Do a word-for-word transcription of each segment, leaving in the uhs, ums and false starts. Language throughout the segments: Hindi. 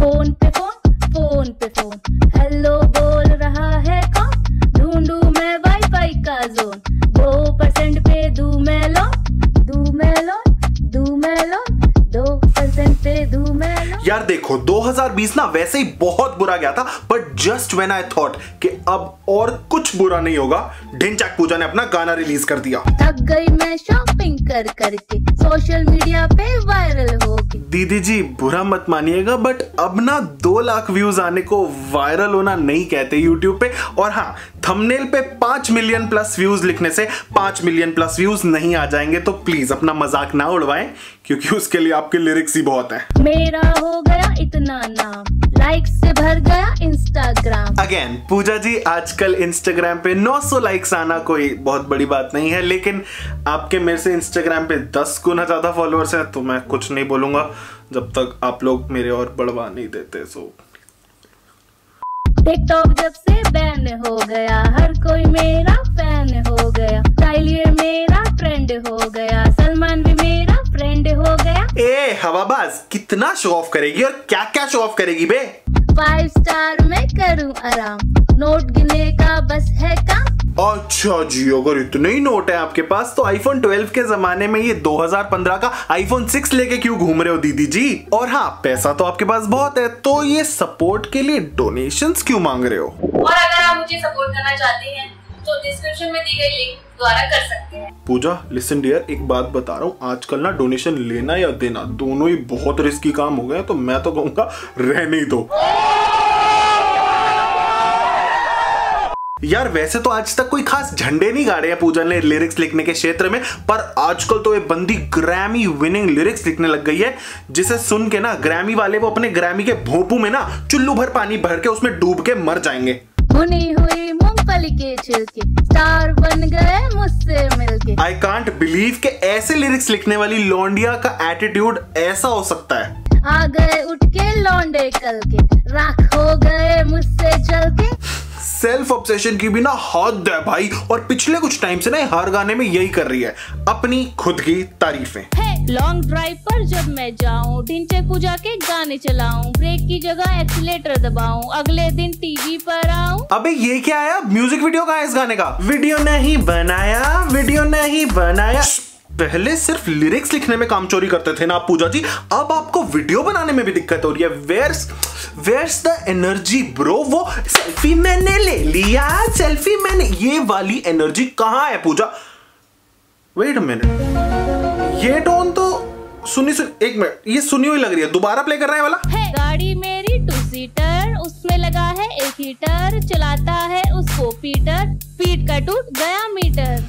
फोन पे फोन फोन पे फोन, हेलो बोल रहा है कौन, ढूंढू मैं वाईफाई का जोन, दो परसेंट पे दूं मैं लोन, दूं मैं लोन, दूं मैं लोन, दो परसेंट पे दूं मैं लोन। यार देखो दो हज़ार बीस ना वैसे ही बहुत बुरा गया था, but just when I thought कि अब और कुछ बुरा नहीं होगा, ढिंचैक पूजा ने अपना गाना रिलीज कर दिया। थक गई मैं शॉपिंग कर करके, सोशल मीडिया पे वायरल होके। दीदी जी बुरा मत मानिएगा, बट अब ना दो लाख व्यूज आने को वायरल होना नहीं कहते यूट्यूब पे। और हाँ, थंबनेल पे पांच मिलियन प्लस व्यूज लिखने से पांच मिलियन प्लस व्यूज नहीं आ जाएंगे, तो प्लीज अपना मजाक ना उड़वाएं, क्योंकि उसके लिए आपके लिरिक्स ही बहुत हैं। मेरा हो गया इतना नाम, लाइक्स से भर गया इंस्टाग्राम। अगेन पूजा जी, आजकल इंस्टाग्राम पे नौ सौ लाइक्स आना कोई बहुत बड़ी बात नहीं है, लेकिन आपके मेरे से इंस्टाग्राम पे दस गुना ज्यादा फॉलोअर्स हैं, तो मैं कुछ नहीं बोलूंगा जब तक आप लोग मेरे और बढ़वा नहीं देते। सो टिकटॉक जब से बैन हो गया, हर कोई मेरा फैन हो गया, स्टाइल मेरा ट्रेंड हो गया, सलमान भी मेरा फ्रेंड हो गया। ए हवाबाज, कितना शो ऑफ करेगी और क्या क्या शो ऑफ करेगी बे? फाइव स्टार में करूं आराम, नोट गिनने का बस है काम। अच्छा जी, अगर इतने ही नोट है आपके पास, तो आईफोन ट्वेल्व के जमाने में ये दो हज़ार पंद्रह का आईफोन सिक्स लेके क्यों घूम रहे हो दीदी जी? और हाँ, पैसा तो आपके पास बहुत है, तो ये सपोर्ट के लिए डोनेशंस क्यों मांग रहे हो? और अगर आप मुझे सपोर्ट करना चाहते हैं तो डिस्क्रिप्शन में दी गई लिंक द्वारा कर सकते हैं। पूजा लिसन डियर, एक बात बता रहा हूँ, आजकल ना डोनेशन लेना या देना दोनों ही बहुत रिस्की काम हो गए, तो मैं तो कहूँगा रहने ही दो। यार वैसे तो आज तक कोई खास झंडे नहीं गाड़े हैं पूजा ने लिरिक्स लिखने के क्षेत्र में, पर आजकल तो ये बंदी ग्रैमी विनिंग लिरिक्स लिखने लग गई है, जिसे सुन के ना ग्रैमी वाले वो अपने ग्रैमी के भोंपू में ना चुल्लू भर पानी भर के उसमें डूब के मर जाएंगे। भुनी हुई मूंगफली के छिलके, स्टार बन गए मुझसे मिलके। आई कांट बिलीव के ऐसे लिरिक्स लिखने वाली लौंडिया का एटीट्यूड ऐसा हो सकता है। आ गए उठ के लौंडे कल के, राख हो गए मुझसे जल के। सेल्फ ऑब्सेशन की भी ना हद है भाई, और पिछले कुछ टाइम से ना हर गाने में यही कर रही है, अपनी खुद की तारीफें। लॉन्ग ड्राइव पर जब मैं जाऊं, ढिंचैक पूजा के गाने चलाऊं, ब्रेक की जगह एक्सीलेटर दबाऊं, अगले दिन टीवी पर आऊं। अबे ये क्या आया? म्यूजिक वीडियो कहाँ है इस गाने का? वीडियो नहीं बनाया, वीडियो नहीं बनाया। पहले सिर्फ लिरिक्स लिखने में काम चोरी करते थे ना आप पूजा जी, अब आपको वीडियो बनाने में भी दिक्कत हो रही है। Where's where's the energy bro? वो सेल्फी मैंने ले लिया, सेल्फी मैंने, ये वाली एनर्जी कहाँ है पूजा? वेट अ मिनट, ये टोन तो सुनी सुन एक मिनट, ये सुनी हुई लग रही है, दोबारा प्ले कर रहे हैं वाला। है गाड़ी मेरी टू सीटर, उसमें लगा है एक हीटर, चलाता है उसको पीटर, स्पीड का टूट गया मीटर।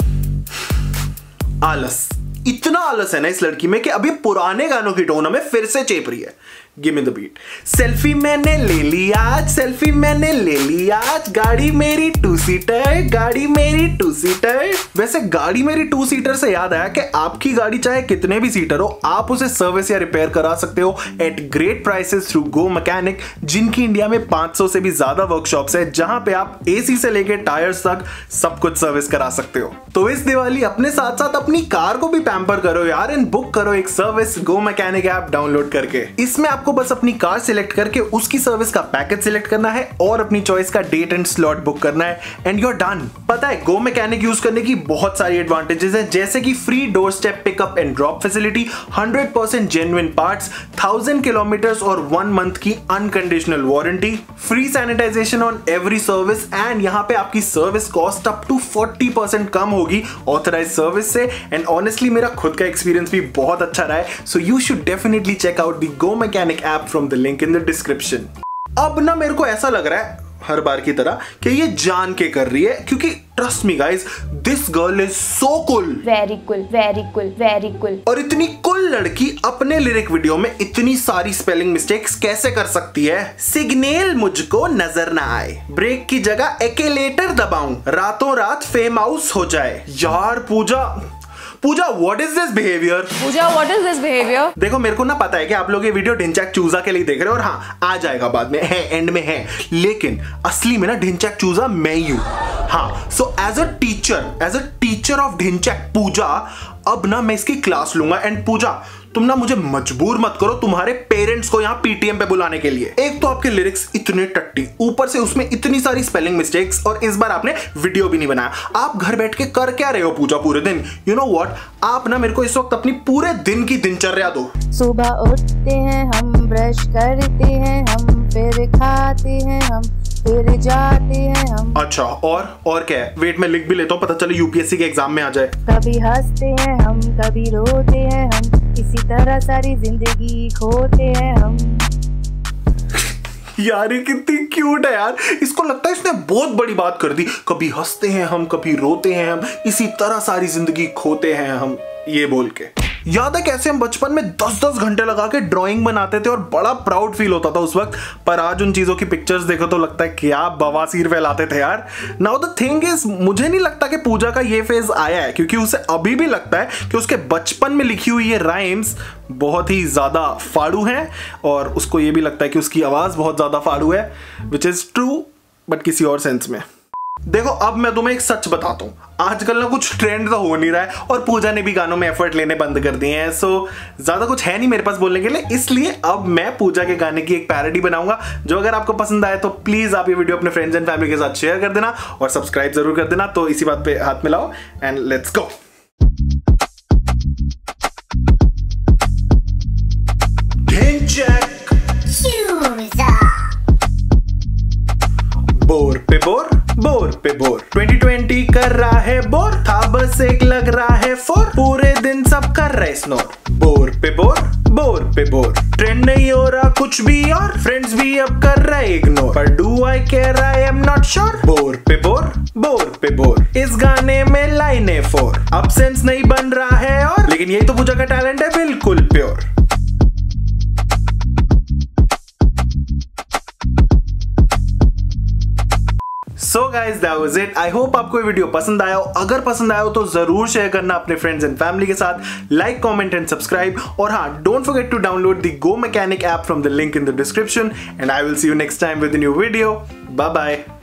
आलस, इतना आलस है ना इस लड़की में कि अभी पुराने गानों की टोन हमें फिर से चेप रही है। Give me the beat. Selfie मैंने ले लिया, सेल्फी मैंने ले लिया, गाड़ी मेरी टू सीटर, गाड़ी मेरी टू सीटर। वैसे गाड़ी मेरी टू सीटर से याद आया कि आपकी गाड़ी चाहे कितने भी सीटर हो, आप उसे सर्विस या रिपेयर करा सकते हो at great prices through Go Mechanic, जिनकी इंडिया में पाँच सौ से भी ज्यादा वर्कशॉप्स है, जहां पे आप एसी से लेके टायर्स तक सब कुछ सर्विस करा सकते हो। तो इस दिवाली अपने साथ साथ अपनी कार को भी पैम्पर करो यार, एंड बुक करो एक service Go Mechanic app download करके। इसमें आपको बस अपनी कार सिलेक्ट करके उसकी सर्विस का पैकेज सिलेक्ट करना है और अपनी चॉइस का डेट एंड स्लॉट बुक करना है, एंड यू आर डन। पता है गो मैकेनिक यूज करने की बहुत सारी एडवांटेजेस हैं, जैसे कि free doorstep pickup and drop facility, hundred percent genuine parts, thousand kilometres और वन मंथ की unconditional warranty, free sanitisation on every service, and यहाँ पे आपकी service cost up to forty percent कम होगी ऑथराइज सर्विस से। एंड ऑनेस्टली मेरा खुद का एक्सपीरियंस भी बहुत अच्छा रहा है, so you should definitely check out the Go Mechanic app from the link in the description. अब ना मेरे को ऐसा लग रहा है हर बार की तरह कि ये जान के कर रही है, क्योंकि trust me guys, this girl is so cool, very cool, very cool, very cool. और इतनी कूल लड़की अपने लिरिक वीडियो में इतनी सारी स्पेलिंग मिस्टेक्स कैसे कर सकती है? सिग्नल मुझको नजर ना आए, ब्रेक की जगह एक्सीलेटर दबाऊं, रातों रात फेम हाउस हो जाए। यार Pooja Pooja what is this behaviour? Pooja what is this behaviour? देखो मेरे को ना पता है कि आप लोग ये वीडियो ढिंचैक चूजा के लिए देख रहे हो, और हाँ आ जाएगा बाद में, है एंड में है, लेकिन असली में ना ढिंचैक चूजा मैं ही हूं। हाँ, so as a teacher as a teacher of Dhinchak Pooja, अब ना मैं इसकी क्लास लूंगा। एंड पूजा तुम ना मुझे मजबूर मत करो तुम्हारे पेरेंट्स को यहाँ पीटीएम पे बुलाने के लिए। एक तो आपके लिरिक्स इतने टट्टी, ऊपर से उसमें इतनी सारी स्पेलिंग मिस्टेक्स, और इस बार आपने वीडियो भी नहीं बनाया। आप घर बैठ के कर क्या रहे हो पूजा पूरे दिन? यू नो व्हाट, आप ना मेरे को इस वक्त अपनी पूरे दिन की दिनचर्या दो। सुबह उठते हैं हम, ब्रश करते हैं हम, फिर खाते हैं हम, फिर जाते हैं हम। अच्छा, और और क्या है? वेट में लिख भी लेता हूँ, पता चले यूपीएससी के एग्जाम में आ जाए। कभी हंसते हैं हम, कभी रोते हैं हम, इसी तरह सारी जिंदगी खोते हैं हम। यार ये कितनी क्यूट है यार, इसको लगता है इसने बहुत बड़ी बात कर दी। कभी हंसते हैं हम, कभी रोते हैं हम, इसी तरह सारी जिंदगी खोते हैं हम, ये बोल के। याद है कैसे हम बचपन में दस दस घंटे लगा के ड्राइंग बनाते थे और बड़ा प्राउड फील होता था उस वक्त, पर आज उन चीजों की पिक्चर्स देखो तो लगता है क्या बवासीर फैलाते थे यार। नाउ द थिंग इज, मुझे नहीं लगता कि पूजा का ये फेज आया है, क्योंकि उसे अभी भी लगता है कि उसके बचपन में लिखी हुई ये राइम्स बहुत ही ज्यादा फाड़ू हैं, और उसको ये भी लगता है कि उसकी आवाज बहुत ज्यादा फाड़ू है, विच इज ट्रू बट किसी और सेंस में। देखो अब मैं तुम्हें एक सच बताता हूँ, आजकल ना कुछ ट्रेंड तो हो नहीं रहा है, और पूजा ने भी गानों में एफर्ट लेने बंद कर दिए हैं, सो ज्यादा कुछ है नहीं मेरे पास बोलने के लिए, इसलिए अब मैं पूजा के गाने की एक पैरोडी बनाऊंगा, जो अगर आपको पसंद आए तो प्लीज आप ये वीडियो अपने फ्रेंड्स एंड फैमिली के साथ शेयर कर देना और सब्सक्राइब जरूर कर देना। तो इसी बात पे हाथ मिलाओ एंड लेट्स गो। बोर पे बोर, बोर पे बोर, ट्वेंटी ट्वेंटी कर रहा है बोर, था बस एक लग रहा है फोर, पूरे दिन सब कर रहे स्नोर। बोर पे बोर, बोर पे बोर, ट्रेंड नहीं हो रहा कुछ भी और फ्रेंड्स भी अब कर रहे इग्नोर, पर do I care I am not sure. Bore पे बोर, बोर पे बोर, इस गाने में लाइन है फोर, अब सेंस नहीं बन रहा है और, लेकिन यही तो पूजा का टैलेंट है बिल्कुल pure. So guys that was it. I hope आपको ये वीडियो पसंद आया हो। अगर पसंद आया हो तो जरूर शेयर करना अपने फ्रेंड्स एंड फैमिली के साथ, लाइक कमेंट एंड सब्सक्राइब, और हाँ, don't forget to download the Go Mechanic app from the link in the description, and I will see you next time with a new video. Bye bye.